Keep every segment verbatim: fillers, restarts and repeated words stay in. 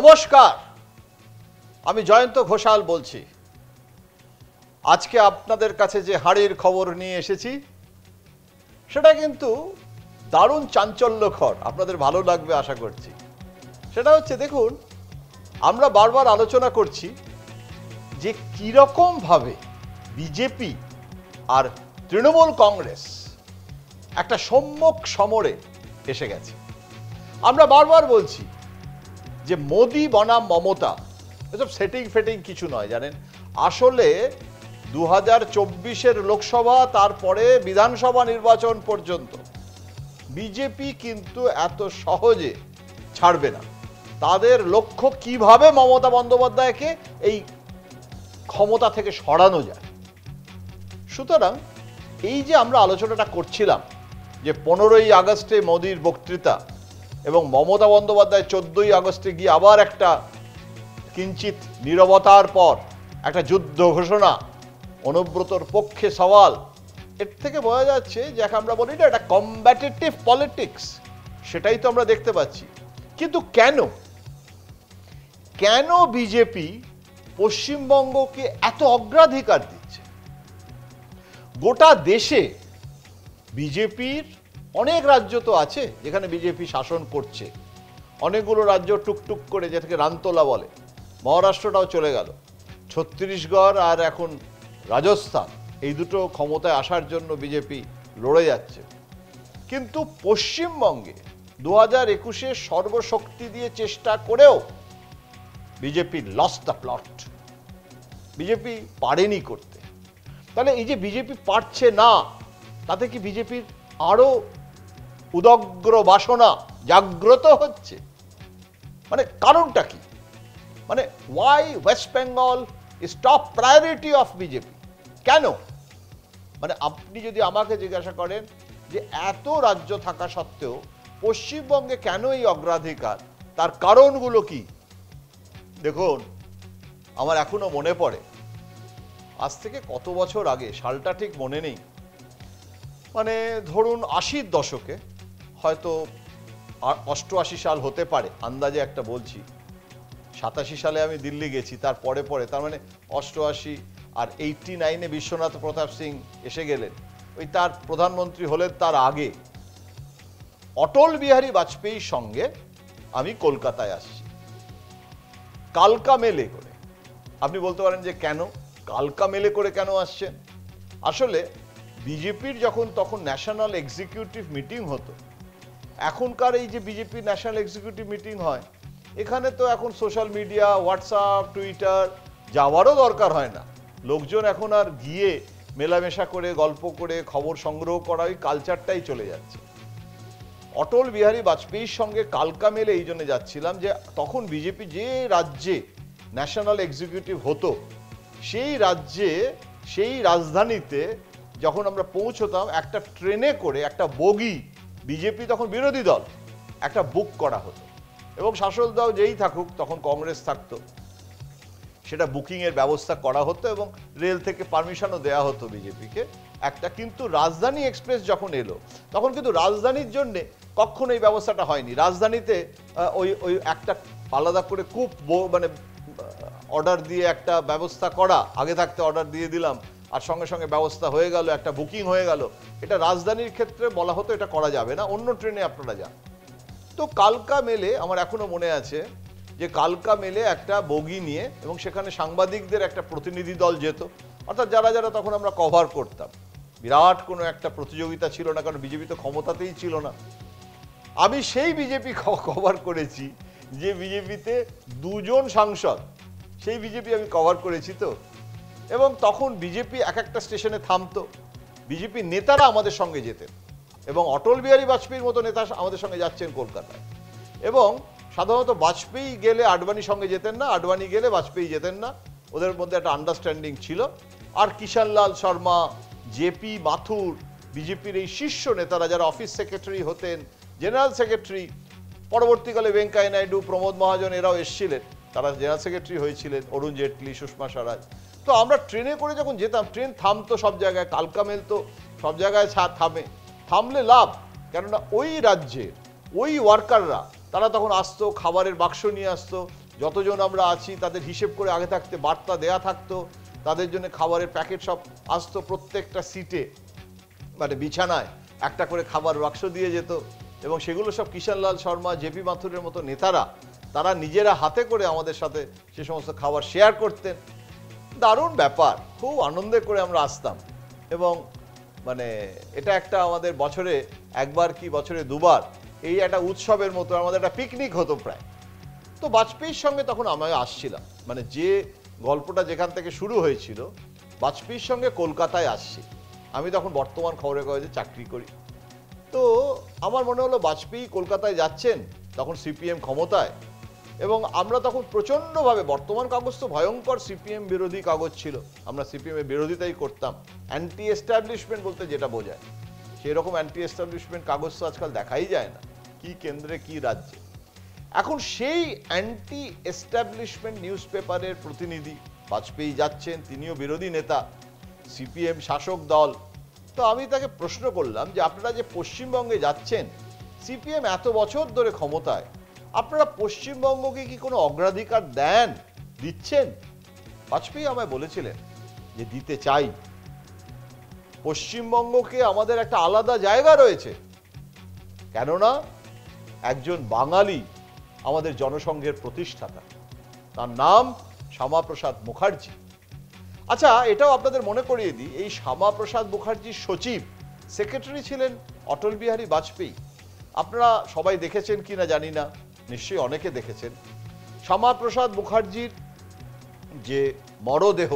নমস্কার, আমি জয়ন্ত ঘোষাল বলছি। আজকে আপনাদের কাছে যে হাড়ির খবর নিয়ে এসেছি সেটা কিন্তু দারুণ চাঞ্চল্যকর, আপনাদের ভালো লাগবে আশা করছি। সেটা হচ্ছে, দেখুন, আমরা বারবার আলোচনা করছি যে কিরকম ভাবে বিজেপি আর তৃণমূল কংগ্রেস একটা সম্মুখ সমরে এসে গেছে। আমরা বারবার বলছি যে মোদি বনাম মমতা, এসব সেটিং ফেটিং কিছু নয়, জানেন। আসলে দু হাজার চব্বিশের লোকসভা, তারপরে বিধানসভা নির্বাচন পর্যন্ত বিজেপি কিন্তু এত সহজে ছাড়বে না। তাদের লক্ষ্য কিভাবে মমতা বন্দ্যোপাধ্যায়কে এই ক্ষমতা থেকে সরানো যায়। সুতরাং এই যে আমরা আলোচনাটা করছিলাম যে পনেরোই আগস্টে মোদির বক্তৃতা এবং মমতা বন্দ্যোপাধ্যায় চোদ্দই আগস্টে গিয়ে আবার একটা কিঞ্চিত নীরবতার পর একটা যুদ্ধ ঘোষণা, অনুব্রতর পক্ষে সওয়াল, এর থেকে বোঝা যাচ্ছে যে আমরা বলি না, এটা কম্ব্যাটিটিভ পলিটিক্স, সেটাই তো আমরা দেখতে পাচ্ছি। কিন্তু কেন কেন বিজেপি পশ্চিমবঙ্গকে এত অগ্রাধিকার দিচ্ছে? গোটা দেশে বিজেপির অনেক রাজ্য তো আছে যেখানে বিজেপি শাসন করছে, অনেকগুলো রাজ্য টুকটুক করে, যেটাকে রানতোলা বলে, মহারাষ্ট্রটাও চলে গেল, ছত্তিশগড় আর এখন রাজস্থান, এই দুটো ক্ষমতায় আসার জন্য বিজেপি লড়ে যাচ্ছে। কিন্তু পশ্চিমবঙ্গে দু হাজার একুশে সর্বশক্তি দিয়ে চেষ্টা করেও BJP lost the plot, BJP পারেনি করতে। তাহলে এই যে বিজেপি পারছে না, তাতে কি বিজেপির আরো উদগ্র বাসনা জাগ্রত হচ্ছে? মানে কারণটা কি? মানে why West Bengal is top priority of BJP? কেন? মানে আপনি যদি আমাকে জিজ্ঞাসা করেন যে এত রাজ্য থাকা সত্ত্বেও পশ্চিমবঙ্গে কেন এই অগ্রাধিকার, তার কারণগুলো কি? দেখুন, আমার এখনো মনে পড়ে, আজ থেকে কত বছর আগে, সালটা ঠিক মনে নেই, মানে ধরুন আশির দশকে, হয়তো অষ্টআশি সাল হতে পারে, আন্দাজে একটা বলছি। সাতাশি সালে আমি দিল্লি গেছি, তার পরে পরে, তার মানে অষ্টআশি আর এইটটি নাইনে বিশ্বনাথ প্রতাপ সিং এসে গেলেন, ওই তার প্রধানমন্ত্রী হলেন তার আগে। অটল বিহারী বাজপেয়ীর সঙ্গে আমি কলকাতায় আসছি কালকা মেলে করে। আপনি বলতে পারেন যে কেন কালকা মেলে করে কেন আসছেন? আসলে বিজেপির যখন তখন ন্যাশনাল এক্সিকিউটিভ মিটিং হতো, এখনকার এই যে বিজেপি ন্যাশনাল এক্সিকিউটিভ মিটিং হয়, এখানে তো এখন সোশ্যাল মিডিয়া, হোয়াটসঅ্যাপ, টুইটার যাওয়ারও দরকার হয় না। লোকজন এখন আর গিয়ে মেলামেশা করে, গল্প করে, খবর সংগ্রহ করা, ওই কালচারটাই চলে যাচ্ছে। অটল বিহারী বাজপেয়ীর সঙ্গে কালকা মেলে এই জন্য যাচ্ছিলাম যে তখন বিজেপি যে রাজ্যে ন্যাশনাল এক্সিকিউটিভ হতো, সেই রাজ্যে, সেই রাজধানীতে যখন আমরা পৌঁছতাম, একটা ট্রেনে করে একটা বগি, বিজেপি তখন বিরোধী দল, একটা বুক করা হতো, এবং শাসক দল যেই থাকুক, তখন কংগ্রেস থাকতো, সেটা বুকিংয়ের ব্যবস্থা করা হতো এবং রেল থেকে পারমিশনও দেওয়া হতো বিজেপিকে একটা। কিন্তু রাজধানী এক্সপ্রেস যখন এলো, তখন কিন্তু রাজধানীর জন্যে কখনো এই ব্যবস্থাটা হয়নি। রাজধানীতে ওই ওই একটা আলাদা করে কূপ, মানে অর্ডার দিয়ে একটা ব্যবস্থা করা, আগে থাকতে অর্ডার দিয়ে দিলাম আর সঙ্গে সঙ্গে ব্যবস্থা হয়ে গেল, একটা বুকিং হয়ে গেল, এটা রাজধানীর ক্ষেত্রে বলা হতো এটা করা যাবে না, অন্য ট্রেনে আপনারা যান। তো কালকা মেলে আমার এখনো মনে আছে যে কালকা মেলে একটা বগি নিয়ে, এবং সেখানে সাংবাদিকদের একটা প্রতিনিধি দল যেত, অর্থাৎ যারা যারা তখন আমরা কভার করতাম। বিরাট কোনো একটা প্রতিযোগিতা ছিল না, কারণ বিজেপি তো ক্ষমতাতেই ছিল না। আমি সেই বিজেপি কভার করেছি যে বিজেপিতে দুজন সাংসদ, সেই বিজেপি আমি কভার করেছি তো। এবং তখন বিজেপি এক একটা স্টেশনে থামতো, বিজেপি নেতারা আমাদের সঙ্গে যেতেন, এবং অটল বিহারী বাজপেয়ীর মতো নেতা আমাদের সঙ্গে যাচ্ছেন কলকাতায়। এবং সাধারণত বাজপেয়ী গেলে আডবাণীর সঙ্গে যেতেন না, আডবাণী গেলে বাজপেয়ী যেতেন না, ওদের মধ্যে একটা আন্ডারস্ট্যান্ডিং ছিল। আর কিষানলাল শর্মা, জেপি মাথুর, বিজেপির এই শীর্ষ নেতারা যারা অফিস সেক্রেটারি হতেন, জেনারেল সেক্রেটারি, পরবর্তীকালে ভেঙ্কাইয়া নাইডু, প্রমোদ মহাজন, এরাও এসেছিলেন, তারা জেনারেল সেক্রেটারি হয়েছিলেন, অরুণ জেটলি, সুষমা স্বরাজ। তো আমরা ট্রেনে করে যখন যেতাম, ট্রেন থামতো সব জায়গায়, কালকা মেল তো সব জায়গায় থামে, থামলে লাভ, কেননা ওই রাজ্যের ওই ওয়ার্কাররা তারা তখন আসতো, খাবারের বাক্স নিয়ে আসতো, যতজন আমরা আছি তাদের হিসেব করে আগে থাকতে বার্তা দেয়া থাকতো, তাদের জন্য খাবারের প্যাকেট সব আসতো, প্রত্যেকটা সিটে মানে বিছানায় একটা করে খাবার বাক্স দিয়ে যেত, এবং সেগুলো সব কিষানলাল শর্মা, জেপি মাথুরের মতো নেতারা তারা নিজেরা হাতে করে আমাদের সাথে সে সমস্ত খাবার শেয়ার করতেন। দারুণ ব্যাপার, খুব আনন্দে করে আমরা আসতাম, এবং মানে এটা একটা আমাদের বছরে একবার কি বছরে দুবার এই একটা উৎসবের মতো আমাদের একটা পিকনিক হতো প্রায়। তো বাজপেয়ীর সঙ্গে তখন আমি আসছিলাম, মানে যে গল্পটা যেখান থেকে শুরু হয়েছিল, বাজপেয়ীর সঙ্গে কলকাতায় আসছি। আমি তখন বর্তমান খবরের কাগজে চাকরি করি। তো আমার মনে হলো বাজপেয়ী কলকাতায় যাচ্ছেন, তখন সিপিএম ক্ষমতায়, এবং আমরা তখন প্রচণ্ডভাবে, বর্তমান কাগজ তো ভয়ঙ্কর সিপিএম বিরোধী কাগজ ছিল, আমরা সিপিএম এর বিরোধিতাই করতাম, অ্যান্টি এস্টাবলিশমেন্ট বলতে যেটা বোঝায় সেই রকম অ্যান্টি এস্টাবলিশমেন্ট কাগজ তো আজকাল দেখাই যায় না, কি কেন্দ্রে কি রাজ্যে। এখন সেই অ্যান্টি এস্টাবলিশমেন্ট নিউজ পেপারের প্রতিনিধি বাজপেয়ী যাচ্ছেন, তিনিও বিরোধী নেতা, সিপিএম শাসক দল। তো আমি তাকে প্রশ্ন করলাম যে আপনারা যে পশ্চিমবঙ্গে যাচ্ছেন, সিপিএম এত বছর ধরে ক্ষমতায়, আপনারা পশ্চিমবঙ্গকে কি কোনো অগ্রাধিকার দেন, দিচ্ছেন? বাজপেয়ী আমায় বলেছিলেন যে দিতে চাই, পশ্চিমবঙ্গকে আমাদের একটা আলাদা জায়গা রয়েছে, কেননা একজন বাঙালি আমাদের জনসংঘের প্রতিষ্ঠাতা, তার নাম শ্যামাপ্রসাদ মুখার্জি। আচ্ছা, এটাও আপনাদের মনে করিয়ে দিই, এই শ্যামাপ্রসাদ মুখার্জির সচিব সেক্রেটারি ছিলেন অটল বিহারী বাজপেয়ী। আপনারা সবাই দেখেছেন কি না জানি না, নিশ্চয়ই অনেকে দেখেছেন। শ্যামাপ্রসাদ মুখার্জির যে মরদেহ,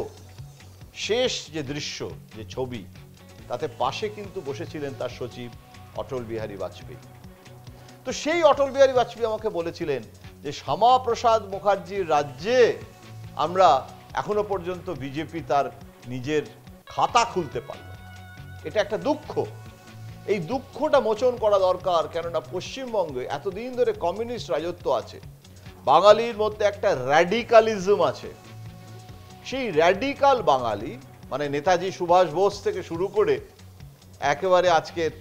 শেষ যে দৃশ্য, যে ছবি, তাতে পাশে কিন্তু বসেছিলেন তার সচিব অটল বিহারী বাজপেয়ী। তো সেই অটল বিহারী বাজপেয়ী আমাকে বলেছিলেন যে শ্যামাপ্রসাদ মুখার্জির রাজ্যে আমরা এখনো পর্যন্ত বিজেপি তার নিজের খাতা খুলতে পারল না, এটা একটা দুঃখ। এই দুঃখটা মোচন করা দরকার, কেননা পশ্চিমবঙ্গে এতদিন ধরে কমিউনিস্ট রাজত্ব আছে, বাঙালির মধ্যে একটা র্যাডিকালিজম আছে। সেই র্যাডিকাল বাঙালি, মানে নেতাজি সুভাষ বোস থেকে শুরু করে একেবারে আজকের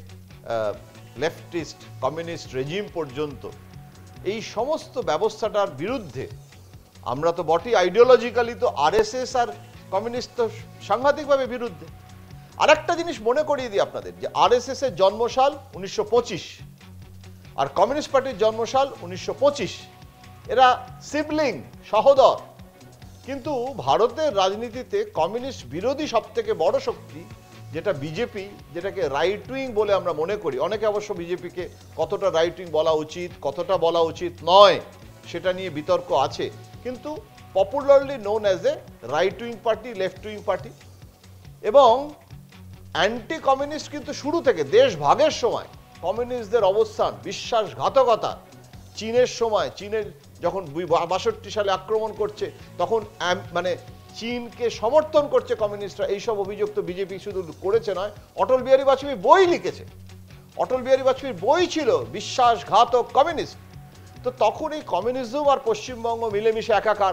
লেফটিস্ট কমিউনিস্ট রেজিম পর্যন্ত, এই সমস্ত ব্যবস্থাটার বিরুদ্ধে আমরা তো বটি, আইডিওলজিক্যালি তো আরএসএস আর কমিউনিস্ট তো সাংঘাতিকভাবে বিরুদ্ধে। আর একটা জিনিস মনে করিয়ে দিই আপনাদের, যে আরএসএস এর জন্মসাল উনিশশো পঁচিশ আর কমিউনিস্ট পার্টির জন্মসাল উনিশশো পঁচিশ, এরা সিবলিং, সহোদর। কিন্তু ভারতের রাজনীতিতে কমিউনিস্ট বিরোধী সব থেকে বড় শক্তি যেটা বিজেপি, যেটাকে রাইট উইং বলে আমরা মনে করি, অনেকে অবশ্য বিজেপিকে কতটা রাইট উইং বলা উচিত, কতটা বলা উচিত নয়, সেটা নিয়ে বিতর্ক আছে, কিন্তু popularly known as a right wing party, left wing party. এবং অ্যান্টি কমিউনিস্ট কিন্তু শুরু থেকে, দেশ ভাগের সময় কমিউনিস্টদের অবস্থান বিশ্বাসঘাতকতা, চীনের সময়, চীনের যখন বাষট্টি সালে আক্রমণ করছে তখন মানে চীনকে সমর্থন করছে কমিউনিস্টরা, এইসব অভিযোগ তো বিজেপি শুধু করেছে নয়, অটল বিহারী বাজপেয়ী বই লিখেছে, অটল বিহারী বাজপেয়ীর বই ছিল বিশ্বাসঘাতক কমিউনিস্ট। তো তখন এই কমিউনিজম আর পশ্চিমবঙ্গ মিলেমিশে একাকার।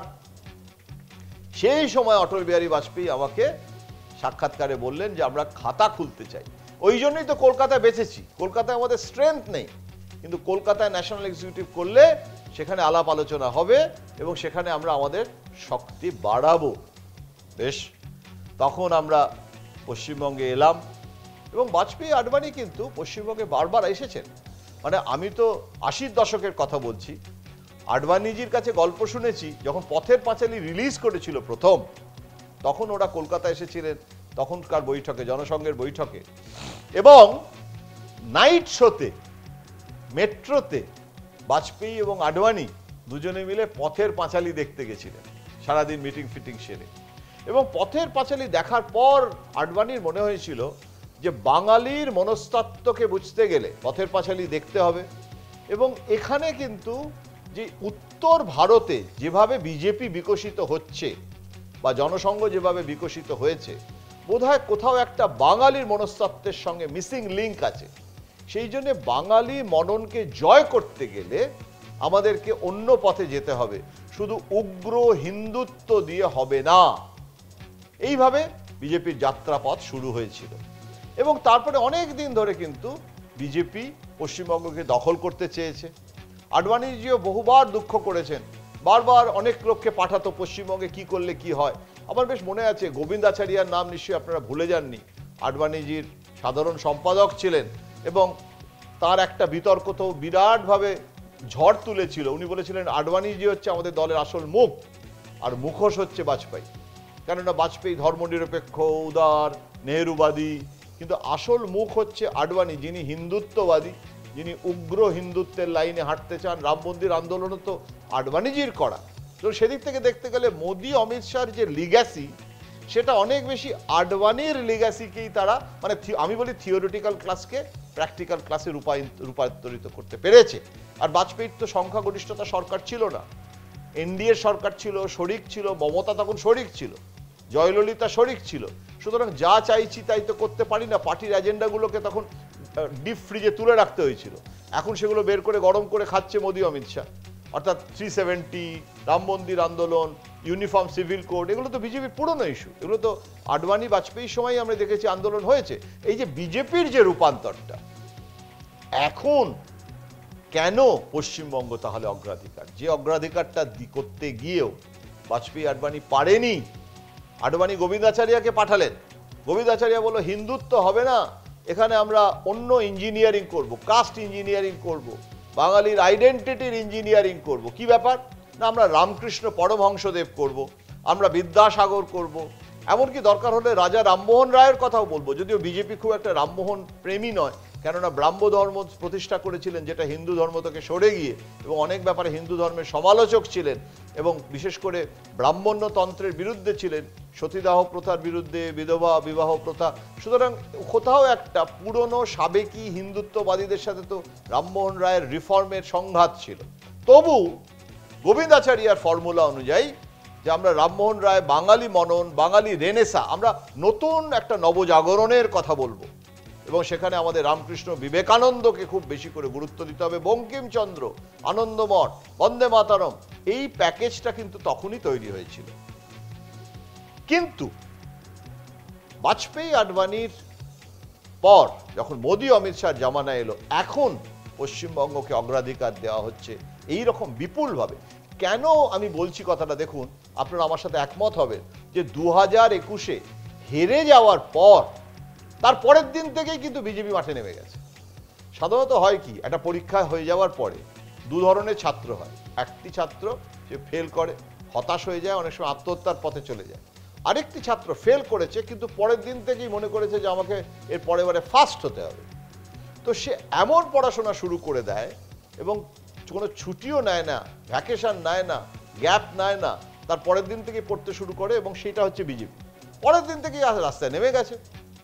সেই সময় অটল বিহারী বাজপেয়ী আমাকে সাক্ষাৎকারে বললেন যে আমরা খাতা খুলতে চাই। ওই জন্যই তো কলকাতায় বেঁচেছি, কলকাতায় আমাদের স্ট্রেংথ নেই, কিন্তু কলকাতায় ন্যাশনাল এক্সিকিউটিভ করলে সেখানে আলাপ আলোচনা হবে এবং সেখানে আমরা আমাদের শক্তি বাড়াবো। বেশ, তখন আমরা পশ্চিমবঙ্গে এলাম, এবং বাজপেয়ী আডবাণী কিন্তু পশ্চিমবঙ্গে বারবার এসেছেন। মানে আমি তো আশির দশকের কথা বলছি, আডবাণীজির কাছে গল্প শুনেছি যখন পথের পাঁচালী রিলিজ করেছিল প্রথম, তখন ওরা কলকাতা এসেছিলেন, তখনকার বৈঠকে, জনসংঘের বৈঠকে, এবং নাইট শোতে মেট্রোতে বাজপেয়ী এবং আডবাণী দুজনে মিলে পথের পাঁচালী দেখতে গেছিলেন সারাদিন মিটিং ফিটিং সেরে। এবং পথের পাঁচালী দেখার পর আডবাণীর মনে হয়েছিল যে বাঙালির মনস্তত্ত্বকে বুঝতে গেলে পথের পাঁচালী দেখতে হবে। এবং এখানে কিন্তু যে উত্তর ভারতে যেভাবে বিজেপি বিকশিত হচ্ছে বা জনসংঘ যেভাবে বিকশিত হয়েছে, বোধহয় কোথাও একটা বাঙালির মনস্তত্ত্বের সঙ্গে মিসিং লিঙ্ক আছে। সেই জন্য বাঙালি মননকে জয় করতে গেলে আমাদেরকে অন্য পথে যেতে হবে, শুধু উগ্র হিন্দুত্ব দিয়ে হবে না। এইভাবে বিজেপির যাত্রাপথ শুরু হয়েছিল, এবং তারপরে অনেক দিন ধরে কিন্তু বিজেপি পশ্চিমবঙ্গকে দখল করতে চেয়েছে। আডবাণীজিও বহুবার দুঃখ করেছেন বারবার অনেক লোককে পাঠাতো পশ্চিমবঙ্গে কি করলে কি হয়। আমার বেশ মনে আছে গোবিন্দাচারিয়ার নাম নিশ্চয়ই আপনারা ভুলে যাননি, আডবাণীজির সাধারণ সম্পাদক ছিলেন এবং তার একটা বিতর্ক তো বিরাটভাবে ঝড় তুলেছিল। উনি বলেছিলেন আডবাণীজি হচ্ছে আমাদের দলের আসল মুখ আর মুখোশ হচ্ছে বাজপেয়ী, কেননা বাজপেয়ী ধর্মনিরপেক্ষ, উদার, নেহরুবাদী, কিন্তু আসল মুখ হচ্ছে আডবাণী, যিনি হিন্দুত্ববাদী, যিনি উগ্র হিন্দুত্বের লাইনে হাঁটতে চান। রাম মন্দির আন্দোলনও তো আডবাণীজির করা। তো সেদিক থেকে দেখতে গেলে মোদি অমিত শাহর যে লিগ্যাসি, সেটা অনেক বেশি আডবাণীর লিগ্যাসিকেই তারা মানে আমি বলি থিওরিটিক্যাল ক্লাসকে প্র্যাকটিক্যাল ক্লাসে রূপান্তরিত করতে পেরেছে। আর বাজপেয়ীর তো সংখ্যাগরিষ্ঠতা সরকার ছিল না, এনডিএর সরকার ছিল, শরিক ছিল, মমতা তখন শরিক ছিল, জয়ললিতা শরিক ছিল। সুতরাং যা চাইছি তাই তো করতে পারি না, পার্টির এজেন্ডাগুলোকে তখন ডিপ ফ্রিজে তুলে রাখতে হয়েছিল। এখন সেগুলো বের করে গরম করে খাচ্ছে মোদি অমিত শাহ। অর্থাৎ থ্রি সেভেন্টি, রাম মন্দির আন্দোলন, ইউনিফর্ম সিভিল কোড, এগুলো তো বিজেপির পুরনো ইস্যু। এগুলো তো আডবাণী বাজপেয়ীর সময় আমরা দেখেছি আন্দোলন হয়েছে। এই যে বিজেপির যে রূপান্তরটা এখন, কেন পশ্চিমবঙ্গ তাহলে অগ্রাধিকার, যে অগ্রাধিকারটা করতে গিয়েও বাজপেয়ী আডবাণী পারেনি। আডবাণী গোবিন্দাচারিয়াকে পাঠালেন, গোবিন্দাচারিয়া বলল হিন্দুত্ব হবে না, এখানে আমরা অন্য ইঞ্জিনিয়ারিং করব, কাস্ট ইঞ্জিনিয়ারিং করব, বাঙালির আইডেন্টিটির ইঞ্জিনিয়ারিং করব। কি ব্যাপার না, আমরা রামকৃষ্ণ পরমহংসদেব করব, আমরা বিদ্যাসাগর করব, এমনকি দরকার হলে রাজা রামমোহন রায়ের কথাও বলবো, যদিও বিজেপি খুব একটা রামমোহন প্রেমী নয়, কেননা ব্রাহ্ম ধর্ম প্রতিষ্ঠা করেছিলেন যেটা হিন্দু ধর্ম থেকে সরে গিয়ে, এবং অনেক ব্যাপারে হিন্দু ধর্মের সমালোচক ছিলেন এবং বিশেষ করে ব্রাহ্মণ্যতন্ত্রের বিরুদ্ধে ছিলেন, সতীদাহ প্রথার বিরুদ্ধে, বিধবা বিবাহ প্রথা। সুতরাং কোথাও একটা পুরনো সাবেকি হিন্দুত্ববাদীদের সাথে তো রামমোহন রায়ের রিফর্মের সংঘাত ছিল। তবু গোবিন্দাচারিয়ার ফর্মুলা অনুযায়ী যে আমরা রামমোহন রায়, বাঙালি মনন, বাঙালি রেনেসা, আমরা নতুন একটা নবজাগরণের কথা বলবো এবং সেখানে আমাদের রামকৃষ্ণ বিবেকানন্দকে খুব বেশি করে গুরুত্ব দিতে হবে, বঙ্কিমচন্দ্র, আনন্দমঠ, বন্দে মাতরম, এই প্যাকেজটা কিন্তু তখনই তৈরি হয়েছিল। কিন্তু বাজপেয়ী আডবাণীর পর যখন মোদি অমিত শাহ জামানা এলো, এখন পশ্চিমবঙ্গকে অগ্রাধিকার দেওয়া হচ্ছে এই রকম বিপুলভাবে। কেন আমি বলছি কথাটা দেখুন, আপনারা আমার সাথে একমত হবেন যে দু হাজার একুশে হেরে যাওয়ার পর তার পরের দিন থেকেই কিন্তু বিজেপি মাঠে নেমে গেছে। সাধারণত হয় কি, একটা পরীক্ষা হয়ে যাওয়ার পরে দু ধরনের ছাত্র হয়। একটি ছাত্র সে ফেল করে, হতাশ হয়ে যায়, অনেক সময় আত্মহত্যার পথে চলে যায়। আরেকটি ছাত্র ফেল করেছে কিন্তু পরের দিন থেকেই মনে করেছে যে আমাকে এর পরের বারে ফার্স্ট হতে হবে। তো সে এমন পড়াশোনা শুরু করে দেয় এবং কোনো ছুটিও নেয় না, ভ্যাকেশন নেয় না, গ্যাপ নেয় না, তার পরের দিন থেকে পড়তে শুরু করে এবং সেটা হচ্ছে বিজেপি। পরের দিন থেকেই রাস্তায় নেমে গেছে।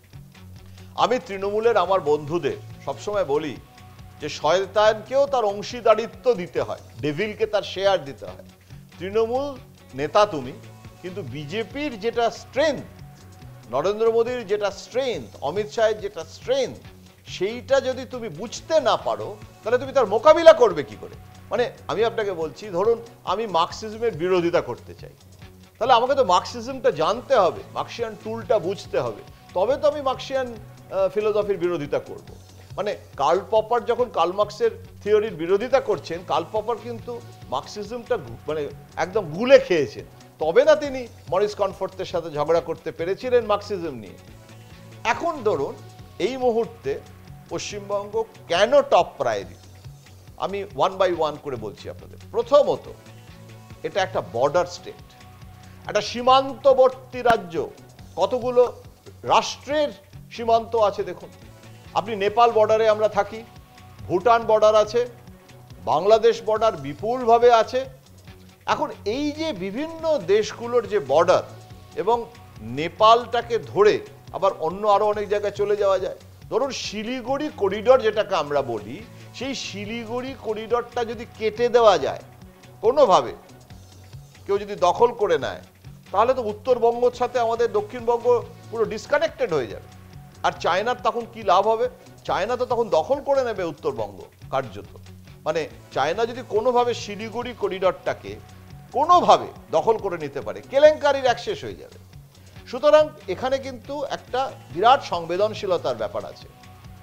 আমি তৃণমূলের আমার বন্ধুদের সবসময় বলি যে শয়তানকেও তার অংশীদারিত্ব দিতে হয়, ডেভিলকে তার শেয়ার দিতে হয়। তৃণমূল নেতা তুমি, কিন্তু বিজেপির যেটা স্ট্রেংথ, নরেন্দ্র মোদীর যেটা স্ট্রেংথ, অমিত শাহের যেটা স্ট্রেংথ, সেইটা যদি তুমি বুঝতে না পারো তাহলে তুমি তার মোকাবিলা করবে কি করে। মানে আমি আপনাকে বলছি, ধরুন আমি মার্কসিজমের বিরোধিতা করতে চাই, তাহলে আমাকে তো মার্কসিজমটা জানতে হবে, মার্কসিয়ান টুলটা বুঝতে হবে, তবে তো আমি মার্কসিয়ান ফিলোসফির বিরোধিতা করব। মানে কার্ল পপার যখন কার্ল মার্কসের থিওরির বিরোধিতা করছেন, কার্ল পপার কিন্তু মার্কসিজমটা মানে একদম গুলে খেয়েছেন, তবে না তিনি মরিস কনফোর্টের সাথে ঝগড়া করতে পেরেছিলেন মার্কসিজম নিয়ে। এখন ধরুন এই মুহূর্তে পশ্চিমবঙ্গ কেন টপ প্রায়োরিটি, আমি ওয়ান বাই ওয়ান করে বলছি আপনাদের। প্রথমত, এটা একটা বর্ডার স্টেট, একটা সীমান্তবর্তী রাজ্য। কতগুলো রাষ্ট্রের সীমান্ত আছে দেখুন, আপনি নেপাল বর্ডারে আমরা থাকি, ভুটান বর্ডার আছে, বাংলাদেশ বর্ডার বিপুলভাবে আছে। এখন এই যে বিভিন্ন দেশগুলোর যে বর্ডার, এবং নেপালটাকে ধরে আবার অন্য আরো অনেক জায়গায় চলে যাওয়া যায়। ধরুন শিলিগুড়ি করিডর যেটাকে আমরা বলি, সেই শিলিগুড়ি করিডরটা যদি কেটে দেওয়া যায় কোনোভাবে, কেউ যদি দখল করে নেয়, তাহলে তো উত্তরবঙ্গের সাথে আমাদের দক্ষিণবঙ্গ পুরো ডিসকানেক্টেড হয়ে যাবে। আর চায়নার তখন কি লাভ হবে? চায়না তো তখন দখল করে নেবে উত্তরবঙ্গ কার্যত। মানে চায়না যদি কোনোভাবে শিলিগুড়ি করিডরটাকে কোনোভাবে দখল করে নিতে পারে, কেলেঙ্কারির এক শেষ হয়ে যাবে। সুতরাং এখানে কিন্তু একটা বিরাট সংবেদনশীলতার ব্যাপার আছে।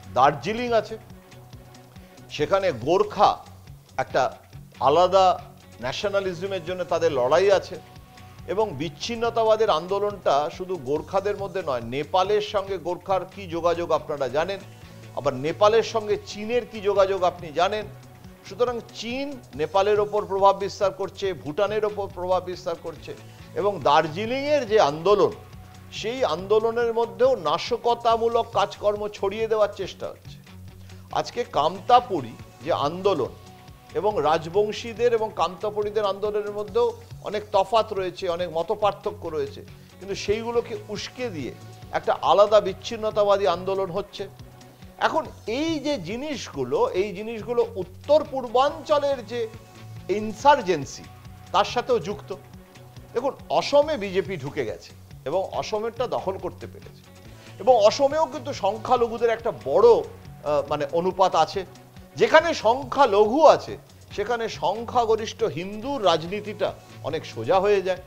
দার্জিলিং আছে, সেখানে গোর্খা একটা আলাদা ন্যাশনালিজমের জন্য তাদের লড়াই আছে, এবং বিচ্ছিন্নতাবাদের আন্দোলনটা শুধু গোর্খাদের মধ্যে নয়, নেপালের সঙ্গে গোর্খার কি যোগাযোগ আপনারা জানেন, আবার নেপালের সঙ্গে চীনের কি যোগাযোগ আপনি জানেন। সুতরাং চীন নেপালের ওপর প্রভাব বিস্তার করছে, ভুটানের ওপর প্রভাব বিস্তার করছে, এবং দার্জিলিংয়ের যে আন্দোলন, সেই আন্দোলনের মধ্যেও নাশকতামূলক কাজকর্ম ছড়িয়ে দেওয়ার চেষ্টা হচ্ছে। আজকে কামতাপুরী যে আন্দোলন এবং রাজবংশীদের এবং কামতাপুরীদের আন্দোলনের মধ্যেও অনেক তফাৎ রয়েছে, অনেক মতপার্থক্য রয়েছে, কিন্তু সেইগুলোকে উস্কে দিয়ে একটা আলাদা বিচ্ছিন্নতাবাদী আন্দোলন হচ্ছে। এখন এই যে জিনিসগুলো, এই জিনিসগুলো উত্তর পূর্বাঞ্চলের যে ইনসার্জেন্সি তার সাথেও যুক্ত। দেখুন, অসমে বিজেপি ঢুকে গেছে এবং অসমেরটা দখল করতে পেরেছে, এবং অসমেও কিন্তু সংখ্যালঘুদের একটা বড় মানে অনুপাত আছে। যেখানে সংখ্যালঘু আছে সেখানে সংখ্যাগরিষ্ঠ হিন্দুর রাজনীতিটা অনেক সোজা হয়ে যায়।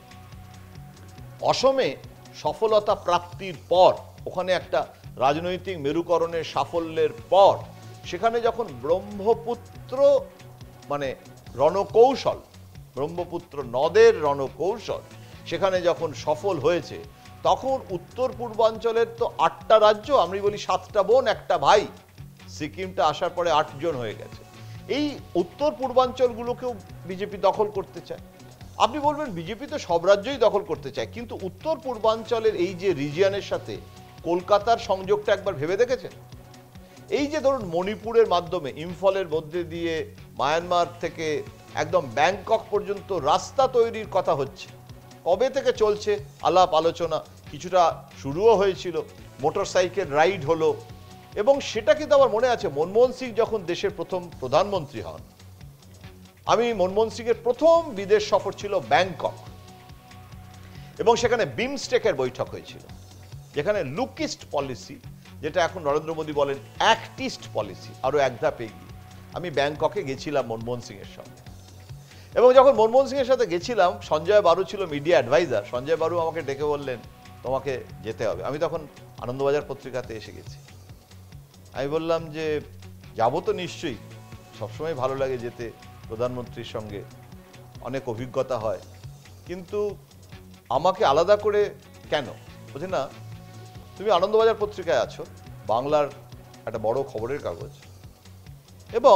অসমে সফলতা প্রাপ্তির পর, ওখানে একটা রাজনৈতিক মেরুকরণের সাফল্যের পর, সেখানে যখন ব্রহ্মপুত্র মানে রণকৌশল, ব্রহ্মপুত্র নদের রণকৌশল সেখানে যখন সফল হয়েছে, তখন উত্তর পূর্বাঞ্চলের তো আটটা রাজ্য, আমি বলি সাতটা বোন একটা ভাই, সিকিমটা আসার পরে আটজন হয়ে গেছে। এই উত্তর পূর্বাঞ্চলগুলোকেও বিজেপি দখল করতে চায়। আপনি বলবেন বিজেপি তো সব রাজ্যই দখল করতে চায়, কিন্তু উত্তর পূর্বাঞ্চলের এই যে রিজিয়নের সাথে কলকাতার সংযোগটা একবার ভেবে দেখেছেন? এই যে ধরুন মণিপুরের মাধ্যমে ইম্ফলের মধ্যে দিয়ে মায়ানমার থেকে একদম ব্যাংকক পর্যন্ত রাস্তা তৈরির কথা হচ্ছে, কবে থেকে চলছে আলাপ আলোচনা, কিছুটা শুরুও হয়েছিল, মোটরসাইকেল রাইড হলো, এবং সেটা কিন্তু আমার মনে আছে মনমোহন সিং যখন দেশের প্রথম প্রধানমন্ত্রী হন, আমি মনমোহন সিং এর প্রথম বিদেশ সফর ছিল ব্যাংকক, এবং সেখানে বিমস্টেকের বৈঠক হয়েছিল, যেখানে লুকিস্ট পলিসি, যেটা এখন নরেন্দ্র মোদী বলেন অ্যাক্টিস্ট পলিসি, আরো এক ধাপ এগিয়ে। আমি ব্যাংককে গেছিলাম মনমোহন সিং এর সঙ্গে, এবং যখন মনমোহন সিং এর সাথে গেছিলাম, সঞ্জয় বারু ছিল মিডিয়া অ্যাডভাইজার। সঞ্জয় বারু আমাকে ডেকে বললেন তোমাকে যেতে হবে। আমি তখন আনন্দবাজার পত্রিকাতে এসে গেছি। আমি বললাম যে যাবো তো নিশ্চয়ই, সবসময় ভালো লাগে যেতে, প্রধানমন্ত্রীর সঙ্গে অনেক অভিজ্ঞতা হয়, কিন্তু আমাকে আলাদা করে কেন? বলছে না, তুমি আনন্দবাজার পত্রিকায় আছো, বাংলার একটা বড় খবরের কাগজ, এবং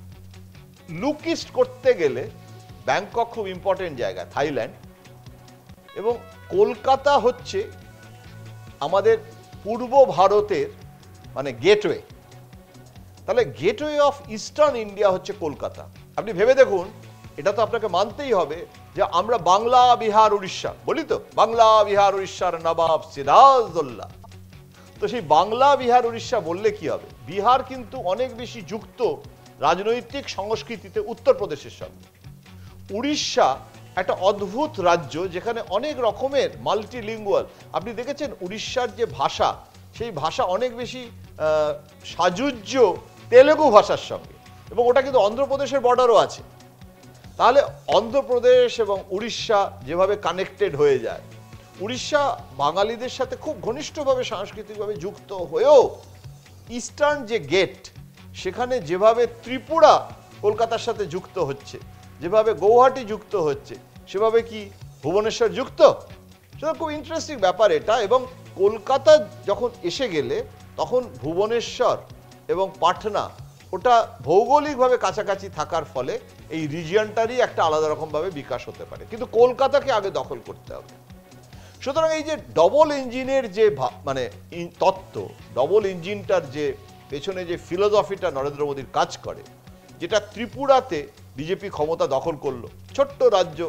লুকিস্ট করতে গেলে ব্যাংকক খুব ইম্পর্টেন্ট জায়গা, থাইল্যান্ড, এবং কলকাতা হচ্ছে আমাদের পূর্ব ভারতের মানে গেটওয়ে। তাহলে গেটওয়ে অফ ইস্টার্ন ইন্ডিয়া হচ্ছে কলকাতা। আপনি ভেবে দেখুন, এটা তো আপনাকে মানতেই হবে যে আমরা বাংলা বিহার উড়িষ্যা বলি, তো বাংলা বিহার উড়িষ্যার নবাব সিরাজউদ্দৌলা। তো সেই বাংলা বিহার উড়িষ্যা বললে কি হবে? বিহার কিন্তু অনেক বেশি যুক্ত রাজনৈতিক সংস্কৃতিতে উত্তরপ্রদেশের সঙ্গে। উড়িষ্যা একটা অদ্ভুত রাজ্য, যেখানে অনেক রকমের মাল্টিলিঙ্গুয়াল। আপনি দেখেছেন উড়িষ্যার যে ভাষা, সেই ভাষা অনেক বেশি সাযুজ্য তেলেগু ভাষার সঙ্গে, এবং ওটা কিন্তু অন্ধ্রপ্রদেশের বর্ডারও আছে। তাহলে অন্ধ্রপ্রদেশ এবং উড়িষ্যা যেভাবে কানেক্টেড হয়ে যায়, উড়িষ্যা বাঙালিদের সাথে খুব ঘনিষ্ঠভাবে সাংস্কৃতিকভাবে যুক্ত হয়েও ইস্টার্ন যে গেট, সেখানে যেভাবে ত্রিপুরা কলকাতার সাথে যুক্ত হচ্ছে, যেভাবে গৌহাটি যুক্ত হচ্ছে, সেভাবে কি ভুবনেশ্বর যুক্ত? সেটা খুব ইন্টারেস্টিং ব্যাপার এটা। এবং কলকাতা যখন এসে গেলে তখন ভুবনেশ্বর এবং পাটনা ওটা ভৌগোলিকভাবে কাছাকাছি থাকার ফলে এই রিজিয়নটারই একটা আলাদা রকমভাবে বিকাশ হতে পারে, কিন্তু কলকাতাকে আগে দখল করতে হবে। সুতরাং এই যে ডবল ইঞ্জিনের যে মানে তত্ত্ব, ডবল ইঞ্জিনটার যে পেছনে যে ফিলোসফিটা নরেন্দ্র মোদীর কাজ করে, যেটা ত্রিপুরাতে বিজেপি ক্ষমতা দখল করলো, ছোট্ট রাজ্য,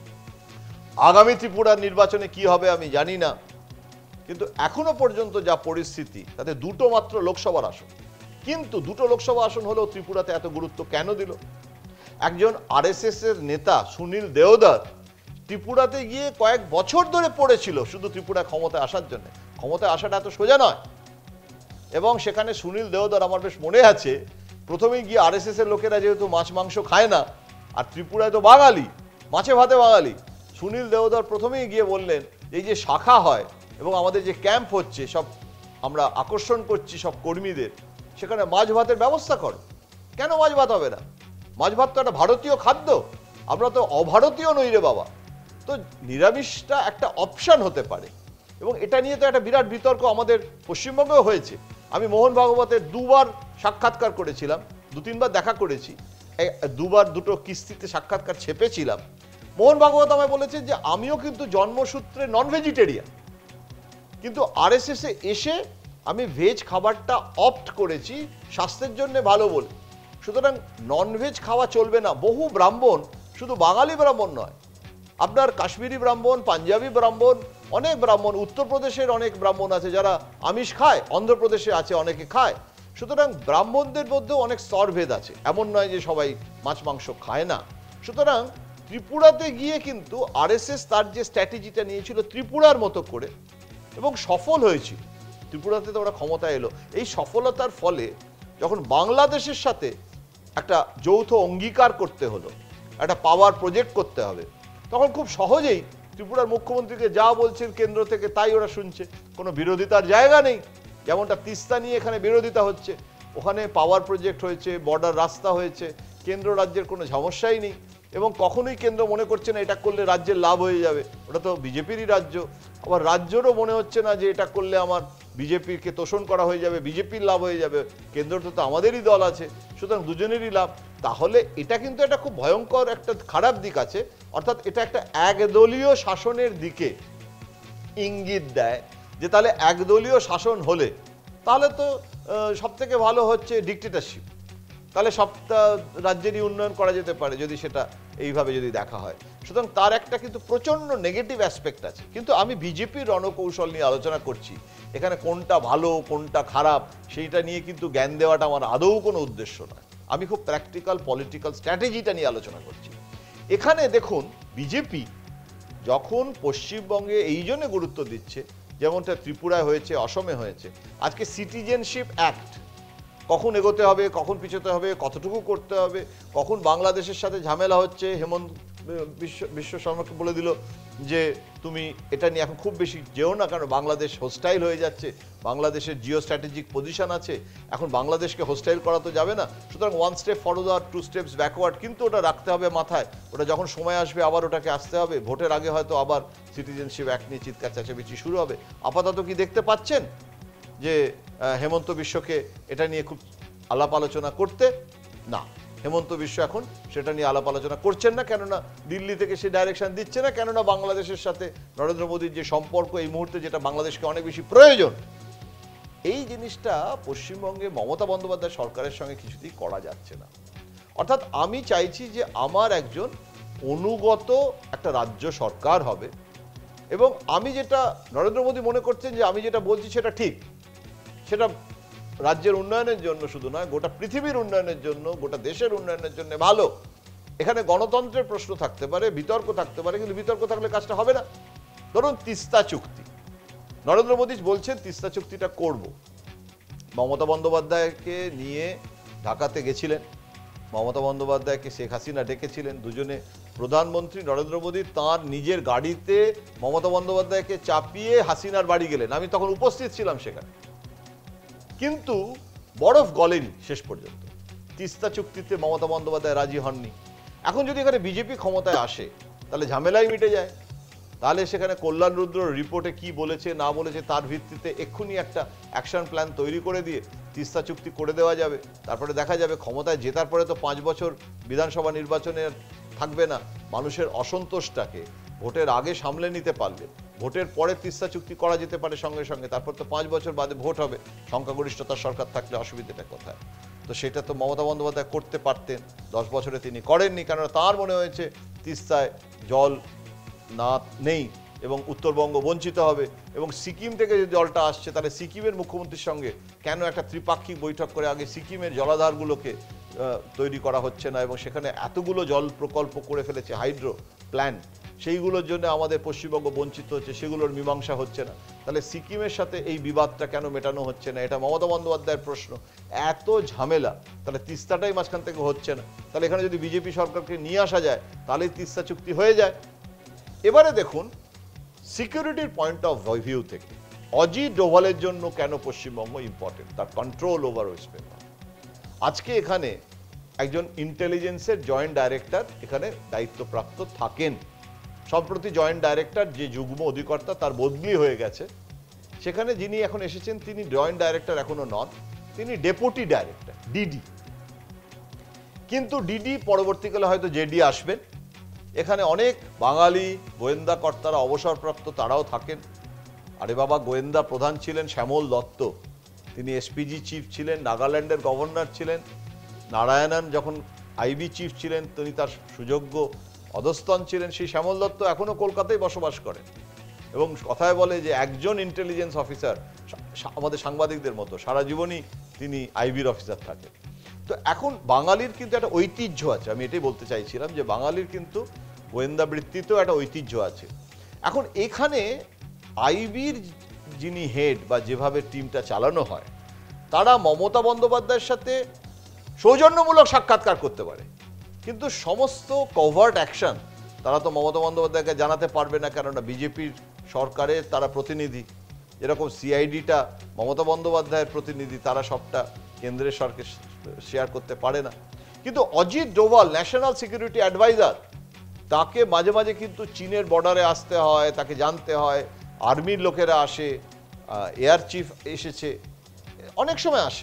আগামী ত্রিপুরার নির্বাচনে কি হবে আমি জানি না, কিন্তু এখনো পর্যন্ত যা পরিস্থিতি, তাতে দুটো মাত্র লোকসভার আসন, কিন্তু দুটো লোকসভা আসন হলেও ত্রিপুরাতে এত গুরুত্ব কেন দিল? একজন আরএসএস এর নেতা সুনীল দেওধর ত্রিপুরাতে গিয়ে কয়েক বছর ধরে পড়েছিল শুধু ত্রিপুরা ক্ষমতায় আসার জন্য। ক্ষমতায় আসাটা এত সোজা নয়। এবং সেখানে সুনীল দেওধর, আমার বেশ মনে আছে, প্রথমেই গিয়ে আরএসএস এর লোকেরা যেহেতু মাছ মাংস খায় না, আর ত্রিপুরায় তো বাঙালি, মাছে ভাতে বাঙালি, সুনীল দেওধর প্রথমেই গিয়ে বললেন এই যে শাখা হয় এবং আমাদের যে ক্যাম্প হচ্ছে, সব আমরা আকর্ষণ করছি সব কর্মীদের, সেখানে মাছ ভাতের ব্যবস্থা করো। কেন মাছ ভাত হবে না? মাছ ভাত তো একটা ভারতীয় খাদ্য, আমরা তো অভারতীয় নই রে বাবা। তো নিরামিষটা একটা অপশন হতে পারে, এবং এটা নিয়ে তো একটা বিরাট বিতর্ক আমাদের পশ্চিমবঙ্গেও হয়েছে। আমি মোহন ভাগবতের দুবার সাক্ষাৎকার করেছিলাম, দু তিনবার দেখা করেছি, দুবার দুটো কিস্তিতে সাক্ষাৎকার ছেপেছিলাম। মোহন ভাগবত আমায় বলেছেন যে আমিও কিন্তু জন্মসূত্রে নন ভেজিটেরিয়ান, কিন্তু আরএসএস এ এসে আমি ভেজ খাবারটা অপ্ট করেছি স্বাস্থ্যের জন্য ভালো বলে। সুতরাং ননভেজ খাওয়া চলবে না। বহু ব্রাহ্মণ, শুধু বাঙালি ব্রাহ্মণ নয়, আপনার কাশ্মীরি ব্রাহ্মণ, পাঞ্জাবি ব্রাহ্মণ, অনেক ব্রাহ্মণ, উত্তরপ্রদেশের অনেক ব্রাহ্মণ আছে যারা আমিষ খায়, অন্ধ্রপ্রদেশে আছে অনেকে খায়। সুতরাং ব্রাহ্মণদের মধ্যেও অনেক স্তরভেদ আছে, এমন নয় যে সবাই মাছ মাংস খায় না। সুতরাং ত্রিপুরাতে গিয়ে কিন্তু আরএসএস তার যে স্ট্র্যাটেজিটা নিয়েছিল ত্রিপুরার মতো করে, এবং সফল হয়েছিল। ত্রিপুরাতে তো ওরা ক্ষমতা এলো। এই সফলতার ফলে যখন বাংলাদেশের সাথে একটা যৌথ অঙ্গীকার করতে হলো, একটা পাওয়ার প্রজেক্ট করতে হবে, তখন খুব সহজেই ত্রিপুরার মুখ্যমন্ত্রীকে যা বলছেন কেন্দ্র থেকে তাই ওরা শুনছে, কোনো বিরোধিতার জায়গা নেই। যেমনটা তিস্তা নিয়ে এখানে বিরোধিতা হচ্ছে, ওখানে পাওয়ার প্রজেক্ট হয়েছে, বর্ডার রাস্তা হয়েছে, কেন্দ্র রাজ্যের কোনো সমস্যাই নেই, এবং কখনোই কেন্দ্র মনে করছে না এটা করলে রাজ্যের লাভ হয়ে যাবে। ওটা তো বিজেপিরই রাজ্য। আবার রাজ্যেরও মনে হচ্ছে না যে এটা করলে আমার বিজেপিকে তোষণ করা হয়ে যাবে, বিজেপির লাভ হয়ে যাবে। কেন্দ্রটা তো আমাদেরই দল আছে, সুতরাং দুজনেরই লাভ। তাহলে এটা কিন্তু একটা খুব ভয়ঙ্কর একটা খারাপ দিক আছে, অর্থাৎ এটা একটা একদলীয় শাসনের দিকে ইঙ্গিত দেয়। যে তাহলে একদলীয় শাসন হলে তাহলে তো সব থেকে ভালো হচ্ছে ডিক্টেটরশিপ, তাহলে সবটা রাজ্যেরই উন্নয়ন করা যেতে পারে যদি সেটা এইভাবে যদি দেখা হয়। সুতরাং তার একটা কিন্তু প্রচণ্ড নেগেটিভ অ্যাসপেক্ট আছে। কিন্তু আমি বিজেপির রণকৌশল নিয়ে আলোচনা করছি, এখানে কোনটা ভালো কোনটা খারাপ সেইটা নিয়ে কিন্তু জ্ঞান দেওয়াটা আমার আদৌ কোনো উদ্দেশ্য নয়। আমি খুব প্র্যাকটিক্যাল পলিটিক্যাল স্ট্র্যাটেজিটা নিয়ে আলোচনা করছি। এখানে দেখুন, বিজেপি যখন পশ্চিমবঙ্গে এই জন্য গুরুত্ব দিচ্ছে, যেমনটা ত্রিপুরায় হয়েছে, অসমে হয়েছে, আজকে সিটিজেনশিপ অ্যাক্ট কখন এগোতে হবে, কখন পিছোতে হবে, কতটুকু করতে হবে, কখন বাংলাদেশের সাথে ঝামেলা হচ্ছে, হেমন্ত বিশ্ব বিশ্ব শর্মাকে বলে দিল যে তুমি এটা নিয়ে এখন খুব বেশি যেও না, কারণ বাংলাদেশ হোস্টাইল হয়ে যাচ্ছে, বাংলাদেশের জিও স্ট্র্যাটেজিক পজিশন আছে, এখন বাংলাদেশকে হোস্টাইল করা তো যাবে না। সুতরাং one step forward two steps backward কিন্তু ওটা রাখতে হবে মাথায়। ওটা যখন সময় আসবে আবার ওটাকে আসতে হবে, ভোটের আগে হয়তো আবার সিটিজেনশিপ অ্যাক্ট নিয়ে চিৎকার চেঁচামেচি শুরু হবে। আপাতত কি দেখতে পাচ্ছেন যে হেমন্ত বিশ্বকে এটা নিয়ে খুব আলাপ আলোচনা করতে? না, হেমন্ত বিশ্ব এখন সেটা নিয়ে আলাপ আলোচনা করছেন না, কেননা দিল্লি থেকে সে ডাইরেকশন দিচ্ছে না, কেননা বাংলাদেশের সাথে নরেন্দ্র মোদীর যে সম্পর্ক এই মুহূর্তে, যেটা বাংলাদেশকে অনেক বেশি প্রয়োজন, এই জিনিসটা পশ্চিমবঙ্গে মমতা বন্দ্যোপাধ্যায় সরকারের সঙ্গে কিছুতেই করা যাচ্ছে না। অর্থাৎ আমি চাইছি যে আমার একজন অনুগত একটা রাজ্য সরকার হবে, এবং আমি যেটা নরেন্দ্র মোদী মনে করছেন যে আমি যেটা বলছি সেটা ঠিক, সেটা রাজ্যের উন্নয়নের জন্য শুধু নয়, গোটা পৃথিবীর উন্নয়নের জন্য, গোটা দেশের উন্নয়নের জন্য ভালো। এখানে গণতন্ত্রের প্রশ্ন থাকতে পারে, বিতর্ক থাকতে পারে, কিন্তু বিতর্ক থাকলে কাজটা হবে না। ধরুন তিস্তা চুক্তি, নরেন্দ্র মোদী বলছেন তিস্তা চুক্তিটা করব। মমতা বন্দ্যোপাধ্যায়কে নিয়ে ঢাকাতে গেছিলেন, মমতা বন্দ্যোপাধ্যায়কে শেখ হাসিনা ডেকেছিলেন, দুজনে প্রধানমন্ত্রী নরেন্দ্র মোদী তাঁর নিজের গাড়িতে মমতা বন্দ্যোপাধ্যায়কে চাপিয়ে হাসিনার বাড়ি গেলেন। আমি তখন উপস্থিত ছিলাম সেখানে, কিন্তু বরফ গলেনি শেষ পর্যন্ত। তিস্তা চুক্তিতে মমতা বন্দ্যোপাধ্যায় রাজি হননি। এখন যদি এখানে বিজেপি ক্ষমতায় আসে তাহলে ঝামেলাই মিটে যায়। তাহলে সেখানে কল্যাণ রুদ্র রিপোর্টে কি বলেছে না বলেছে তার ভিত্তিতে এক্ষুনি একটা অ্যাকশন প্ল্যান তৈরি করে দিয়ে তিস্তা চুক্তি করে দেওয়া যাবে। তারপরে দেখা যাবে ক্ষমতায় জেতার পরে তো পাঁচ বছর বিধানসভা নির্বাচনে থাকবে না। মানুষের অসন্তোষটাকে ভোটের আগে সামলে নিতে পারলে ভোটের পরে তিস্তা চুক্তি করা যেতে পারে সঙ্গে সঙ্গে। তারপর তো পাঁচ বছর বাদে ভোট হবে, সংখ্যাগরিষ্ঠতার সরকার থাকলে অসুবিধাটা কোথায়? তো সেটা তো মমতা বন্দ্যোপাধ্যায় করতে পারতেন, দশ বছরে তিনি করেননি, কেননা তার মনে হয়েছে তিস্তায় জল না নেই এবং উত্তরবঙ্গ বঞ্চিত হবে, এবং সিকিম থেকে যে জলটা আসছে তাহলে সিকিমের মুখ্যমন্ত্রীর সঙ্গে কেন একটা ত্রিপাক্ষিক বৈঠক করে আগে সিকিমের জলাধারগুলোকে তৈরি করা হচ্ছে না, এবং সেখানে এতগুলো জল প্রকল্প করে ফেলেছে, হাইড্রো প্ল্যান্ট, সেইগুলোর জন্য আমাদের পশ্চিমবঙ্গ বঞ্চিত হচ্ছে, সেগুলোর মীমাংসা হচ্ছে না। তাহলে সিকিমের সাথে এই বিবাদটা কেন মেটানো হচ্ছে না? এটা মমতা বন্দ্যোপাধ্যায়ের প্রশ্ন। এত ঝামেলা, তাহলে তিস্তাটাই মাঝখান থেকে হচ্ছে না। তাহলে এখানে যদি বিজেপি সরকারকে নিয়ে আসা যায় তাহলেই তিস্তা চুক্তি হয়ে যায়। এবারে দেখুন সিকিউরিটির পয়েন্ট অফ ভিউ থেকে অজিত ডোভালের জন্য কেন পশ্চিমবঙ্গ ইম্পর্টেন্ট, তার কন্ট্রোল ওভার ওয়েস্ট বেঙ্গল। আজকে এখানে একজন ইন্টেলিজেন্সের জয়েন্ট ডাইরেক্টর এখানে দায়িত্বপ্রাপ্ত থাকেন। সম্প্রতি জয়েন্ট ডাইরেক্টর যে যুগ্ম অধিকর্তা তার বদলি হয়ে গেছে, সেখানে যিনি এখন এসেছেন তিনি জয়েন্ট ডাইরেক্টর এখনো নন, তিনি ডেপুটি ডাইরেক্টর ডিডি। কিন্তু ডিডি পরবর্তীকালে হয়তো জেডি আসবেন। এখানে অনেক বাঙালি গোয়েন্দা কর্তারা অবসরপ্রাপ্ত তারাও থাকেন। আরে বাবা, গোয়েন্দা প্রধান ছিলেন শ্যামল দত্ত, তিনি এসপিজি চিফ ছিলেন, নাগাল্যান্ডের গভর্নর ছিলেন। নারায়ণন যখন আইবি চিফ ছিলেন তিনি তার সুযোগ্য অধস্তন ছিলেন। সেই শ্যামল দত্ত এখনো কলকাতায় বসবাস করেন এবং কথায় বলে যে একজন ইন্টেলিজেন্স অফিসার আমাদের সাংবাদিকদের মতো সারা জীবনই তিনি আইবির অফিসার থাকেন। তো এখন বাঙালির কিন্তু একটা ঐতিহ্য আছে, আমি এটাই বলতে চাইছিলাম যে বাঙালির কিন্তু গোয়েন্দা বৃত্তিতেও একটা ঐতিহ্য আছে। এখন এখানে আইবির যিনি হেড বা যেভাবে টিমটা চালানো হয়, তারা মমতা বন্দ্যোপাধ্যায়ের সাথে সৌজন্যমূলক সাক্ষাৎকার করতে পারে, কিন্তু সমস্ত কভার্ট অ্যাকশন তারা তো মমতা বন্দ্যোপাধ্যায়কে জানাতে পারবে না, কেননা বিজেপির সরকারের তারা প্রতিনিধি। যেরকম সিআইডিটা মমতা বন্দ্যোপাধ্যায়ের প্রতিনিধি, তারা সবটা কেন্দ্রের সরকার শেয়ার করতে পারে না। কিন্তু Ajit Doval national security adviser, তাকে মাঝে মাঝে কিন্তু চীনের বর্ডারে আসতে হয়, তাকে জানতে হয়। আর্মির লোকেরা আসে, এয়ার চিফ এসেছে, অনেক সময় আসে।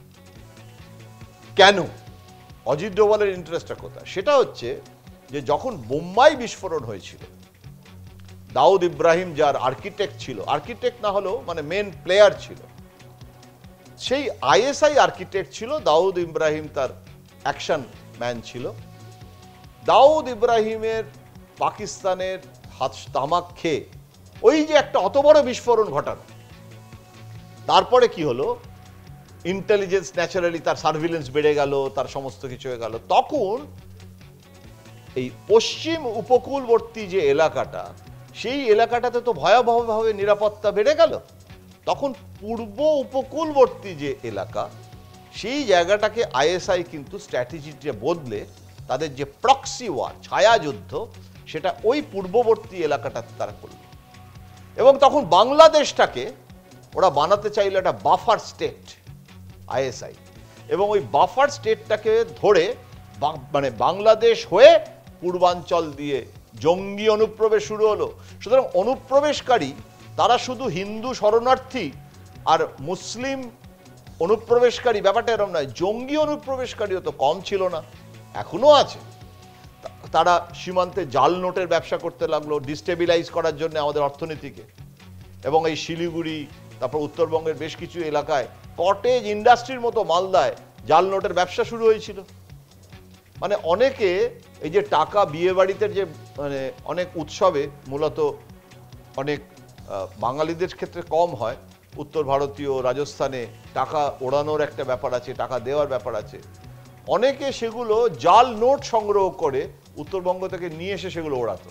কেন? অজিত ডোভালের ইন্টারেস্টটা কোথায়? সেটা হচ্ছে যে যখন বোম্বাই বিস্ফোরণ হয়েছিল, দাউদ ইব্রাহিম যার আর্কিটেক্ট ছিল, আর্কিটেক্ট না হলেও মানে মেন প্লেয়ার ছিল, সেই আইএসআই আর্কিটেক্ট ছিল দাউদ ইব্রাহিম, তার অ্যাকশন ম্যান ছিল। দাউদ ইব্রাহিমের পাকিস্তানের হাত তামাক খেয়ে ওই যে একটা অত বড় বিস্ফোরণ ঘটানো, তারপরে কি হলো, ইন্টেলিজেন্স ন্যাচারালি তার সার্ভিলেন্স বেড়ে গেল, তার সমস্ত কিছু হয়ে গেল। তখন এই পশ্চিম উপকূলবর্তী যে এলাকাটা, সেই এলাকাটাতে তো ভয়াবহভাবে নিরাপত্তা বেড়ে গেল। তখন পূর্ব উপকূলবর্তী যে এলাকা, সেই জায়গাটাকে আইএসআই কিন্তু স্ট্র্যাটেজিটা বদলে তাদের যে প্রক্সি ওয়ার, ছায়া যুদ্ধ, সেটা ওই পূর্ববর্তী এলাকাটাতে তারা করল। এবং তখন বাংলাদেশটাকে ওরা বানাতে চাইল একটা বাফার স্টেট আইএসআই, এবং ওই বাফার স্টেটটাকে ধরে মানে বাংলাদেশ হয়ে পূর্বাঞ্চল দিয়ে জঙ্গি অনুপ্রবেশ শুরু হলো। সুতরাং অনুপ্রবেশকারী তারা শুধু হিন্দু শরণার্থী আর মুসলিম অনুপ্রবেশকারী ব্যাপারটা এরকম নয়, জঙ্গি অনুপ্রবেশকারীও তো কম ছিল না, এখনো আছে। তারা সীমান্তে জাল নোটের ব্যবসা করতে লাগলো ডিস্টেবিলাইজ করার জন্য আমাদের অর্থনীতিকে। এবং এই শিলিগুড়ি, তারপর উত্তরবঙ্গের বেশ কিছু এলাকায় কটেজ ইন্ডাস্ট্রির মতো মালদায় জাল নোটের ব্যবসা শুরু হয়েছিল। মানে অনেকে এই যে টাকা বিয়ে বাড়িতে যে মানে অনেক উৎসবে মূলত অনেক বাঙালিদের ক্ষেত্রে কম হয়, উত্তর ভারতীয় রাজস্থানে টাকা ওড়ানোর একটা ব্যাপার আছে, টাকা দেওয়ার ব্যাপার আছে। অনেকে সেগুলো জাল নোট সংগ্রহ করে উত্তরবঙ্গ থেকে নিয়ে এসে সেগুলো ওড়াতো।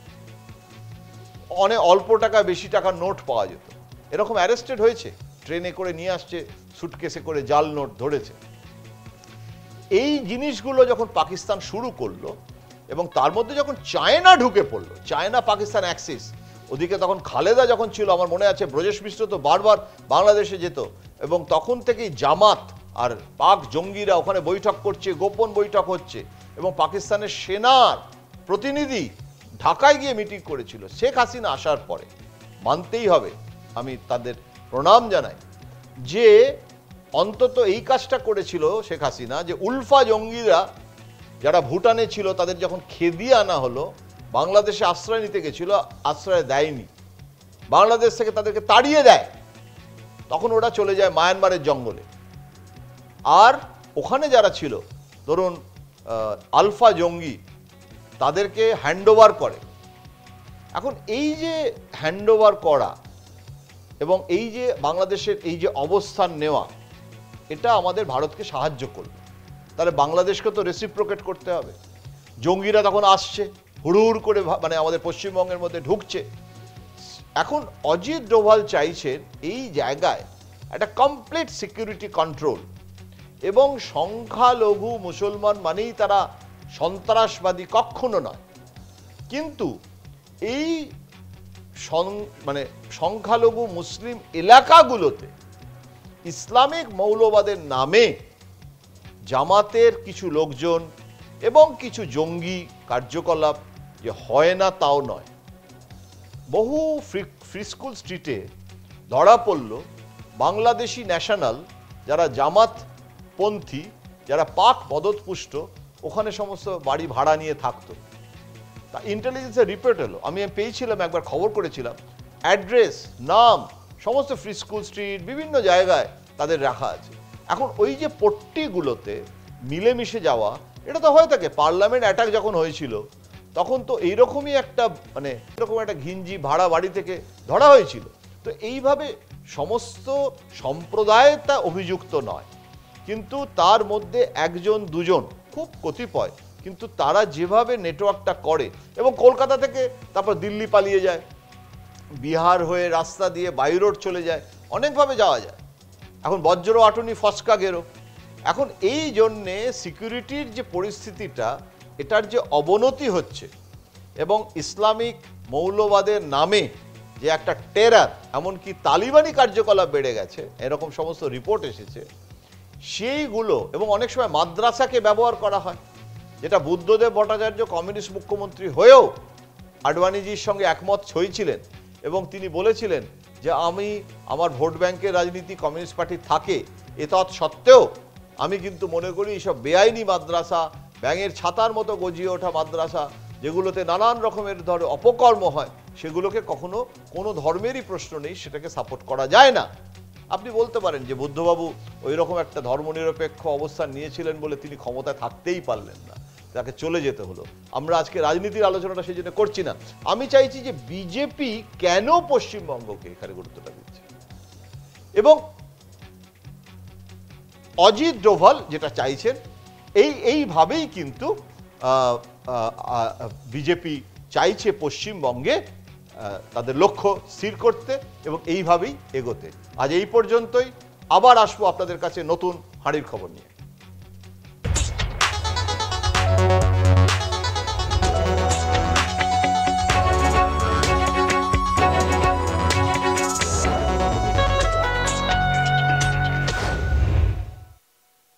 অনেক অল্প টাকা বেশি টাকার নোট পাওয়া যেত, এরকম অ্যারেস্টেড হয়েছে। ট্রেনে করে নিয়ে আসছে, সুটকেসে করে জাল নোট ধরেছে। এই জিনিসগুলো যখন পাকিস্তান শুরু করলো এবং তার মধ্যে যখন চায়না ঢুকে পড়লো, চায়না পাকিস্তান অ্যাক্সিস, ওদিকে তখন খালেদা যখন ছিল, আমার মনে আছে ব্রজেশ মিশ্র তো বারবার বাংলাদেশে যেত, এবং তখন থেকেই জামাত আর পাক জঙ্গিরা ওখানে বৈঠক করছে, গোপন বৈঠক হচ্ছে, এবং পাকিস্তানের সেনার প্রতিনিধি ঢাকায় গিয়ে মিটিং করেছিল। শেখ হাসিনা আসার পরে মানতেই হবে, আমি তাদের প্রণাম জানাই, যে অন্তত এই কাজটা করেছিল শেখ হাসিনা, যে উলফা জঙ্গিরা যারা ভুটানে ছিল তাদের যখন খেদিয়ে আনা হলো, বাংলাদেশে আশ্রয় নিতে গেছিল, আশ্রয় দেয়নি, বাংলাদেশ থেকে তাদেরকে তাড়িয়ে দেয়। তখন ওরা চলে যায় মায়ানমারের জঙ্গলে, আর ওখানে যারা ছিল ধরুন আলফা জঙ্গি, তাদেরকে হ্যান্ডওভার করে। এখন এই যে হ্যান্ডওভার করা এবং এই যে বাংলাদেশের এই যে অবস্থান নেওয়া, এটা আমাদের ভারতকে সাহায্য করবে। তাহলে বাংলাদেশকে তো রেসিপ্রোকেট করতে হবে। জঙ্গিরা তখন আসছে হুড়ুহুড় করে, মানে আমাদের পশ্চিমবঙ্গের মধ্যে ঢুকছে। এখন অজিত ডোভাল চাইছেন এই জায়গায় একটা কমপ্লিট সিকিউরিটি কন্ট্রোল, এবং সংখ্যালঘু মুসলমান মানেই তারা সন্ত্রাসবাদী কখনো নয়, কিন্তু এই মানে সংখ্যালঘু মুসলিম এলাকাগুলোতে ইসলামিক মৌলবাদের নামে জামাতের কিছু লোকজন এবং কিছু জঙ্গি কার্যকলাপ যে হয় না তাও নয়। বহু ফ্রি ফ্রি স্কুল স্ট্রিটে ধরা পড়ল বাংলাদেশি ন্যাশনাল যারা জামাতপন্থী, যারা পাক মদতপুষ্ট, ওখানে সমস্ত বাড়ি ভাড়া নিয়ে থাকতো। তা ইন্টেলিজেন্সের রিপোর্ট এলো, আমি পেয়েছিলাম, একবার খবর করেছিলাম, অ্যাড্রেস, নাম সমস্ত ফ্রি স্কুল স্ট্রিট বিভিন্ন জায়গায় তাদের রাখা আছে। এখন ওই যে পট্টিগুলোতে মিলেমিশে যাওয়া, এটা তো হয়ে থাকে। পার্লামেন্ট অ্যাটাক যখন হয়েছিল তখন তো এইরকমই একটা মানে এরকম একটা ঘিঞ্জি ভাড়া বাড়ি থেকে ধরা হয়েছিল। তো এইভাবে সমস্ত সম্প্রদায় তা অভিযুক্ত নয়, কিন্তু তার মধ্যে একজন দুজন খুব কতিপয়, কিন্তু তারা যেভাবে নেটওয়ার্কটা করে এবং কলকাতা থেকে তারপর দিল্লি পালিয়ে যায়, বিহার হয়ে রাস্তা দিয়ে বাই রোড চলে যায়, অনেকভাবে যাওয়া যায়। এখন বজ্র আটুনি ফসকা গেরো। এখন এই জন্যে সিকিউরিটির যে পরিস্থিতিটা, এটার যে অবনতি হচ্ছে এবং ইসলামিক মৌলবাদের নামে যে একটা টেরার, এমনকি তালিবানি কার্যকলাপ বেড়ে গেছে, এরকম সমস্ত রিপোর্ট এসেছে, সেইগুলো এবং অনেক সময় মাদ্রাসাকে ব্যবহার করা হয়, যেটা বুদ্ধদেব ভট্টাচার্য কমিউনিস্ট মুখ্যমন্ত্রী হয়েও আডবাণীজির সঙ্গে একমত হয়েছিলেন এবং তিনি বলেছিলেন যে আমি আমার ভোট ব্যাংকের রাজনীতি কমিউনিস্ট পার্টি থাকে, এ তৎ সত্ত্বেও আমি কিন্তু মনে করি এইসব বেআইনি মাদ্রাসা, ব্যাঙের ছাতার মতো গজিয়ে ওঠা মাদ্রাসা, যেগুলোতে নানান রকমের ধর অপকর্ম হয়, সেগুলোকে কখনো কোনো ধর্মেরই প্রশ্ন নেই, সেটাকে সাপোর্ট করা যায় না। আপনি বলতে পারেন যে বুদ্ধবাবু ওই রকম একটা ধর্মনিরপেক্ষ অবস্থান নিয়েছিলেন বলে তিনি ক্ষমতায় থাকতেই পারলেন না, তাকে চলে যেতে হলো। আমরা আজকে রাজনীতির আলোচনাটা সেই জন্য করছি না। আমি চাইছি যে বিজেপি কেন পশ্চিমবঙ্গকে এখানে গুরুত্বটা দিচ্ছে, এবং অজিত ডোভাল যেটা চাইছেন, এই এইভাবেই কিন্তু বিজেপি চাইছে পশ্চিমবঙ্গে তাদের লক্ষ্য স্থির করতে এবং এইভাবেই এগোতে। আজ এই পর্যন্তই, আবার আসবো আপনাদের কাছে নতুন হাঁড়ির খবর নিয়ে।